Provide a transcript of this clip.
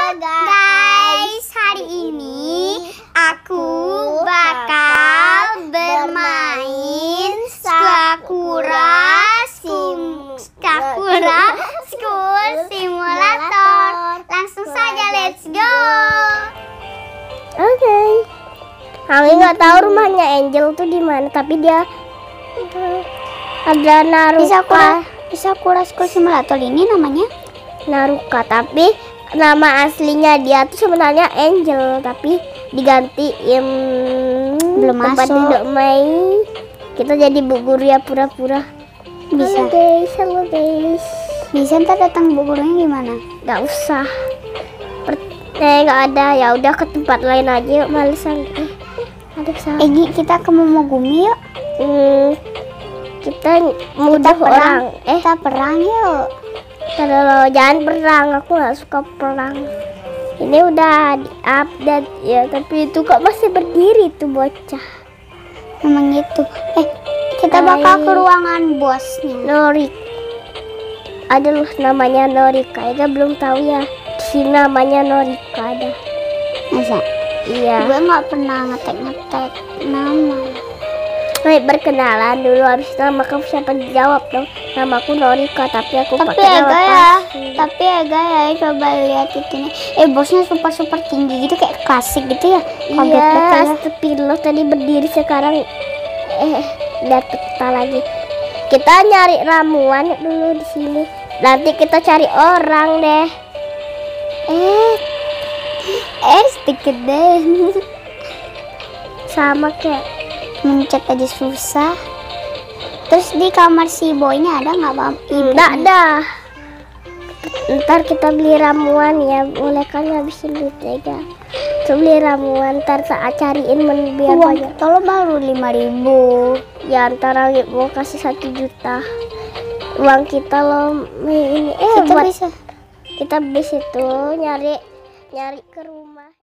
guys, hari ini aku bakal bermain Sakura School Simulator. Langsung saja, let's go. Oke. Kami nggak tahu rumahnya Angel tuh di mana, tapi dia ada Naruka. Di Sakura School Simulator ini namanya Naruka, tapi nama aslinya dia tuh sebenarnya Angel, tapi digantiin belum tempat masuk. duduk main. Kita jadi bu guru ya pura-pura. Bisa. Halo guys. Bisa ntar datang bu gurunya gimana? Nggak usah. Nggak ada, ya udah ke tempat lain aja yuk, malesan. Ada kesana. Kita ke Momogumi yuk. Kita mudah orang. Kita perang yuk. Kalau jangan perang, aku nggak suka perang. Ini udah di-update ya, tapi itu kok masih berdiri tuh bocah. Memang gitu. Kita bakal ke ruangan bosnya. Norik. Ada loh namanya Norika. Ega belum tahu ya. Di sini namanya Norika ada. Masa? Iya. Gue nggak pernah ngetek nama. Baik, berkenalan dulu, habis itu nama kamu siapa, dijawab dong. Namaku Norika, tapi aku Tapi pakai nama Ega ya, coba lihat itu nih. Bosnya super tinggi gitu, kayak klasik gitu ya. Kaget Iya, betul ya. astagfirullah, tadi berdiri sekarang lihat peta lagi. Kita nyari ramuan dulu di sini. Nanti kita cari orang deh. Sedikit deh. Sama kayak Mencet aja susah. Terus di kamar si boynya ada nggak, Bang? nggak ada. Ntar kita beli ramuan ya, mulai kan ngabisin duit ya. Coba beli ramuan, ntar tak cariin biar banyak. Kalau baru 5.000. Ya antara mau kasih 1 juta. Uang kita loh ini Kita buat bisa. kita bis itu nyari ke rumah.